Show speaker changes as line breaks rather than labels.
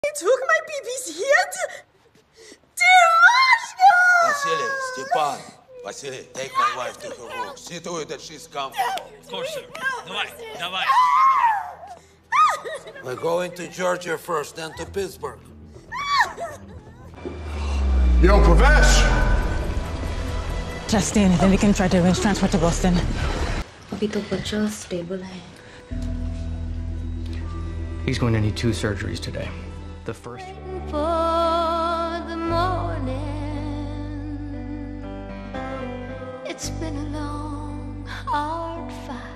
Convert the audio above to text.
He took my baby's head? Dear
Vasily, Stepan, Vasily, take my wife to her room. See to it that she's comfortable.
Of course, sir. Давай.
We're going to Georgia first, then to Pittsburgh.
Yo, Pravesh!
Justin, then we can try to arrange transfer to Boston.
अभी तो बच्चा stable है.
He's going to need 2 surgeries today. The first...
For the morning. It's been a long, hard fight.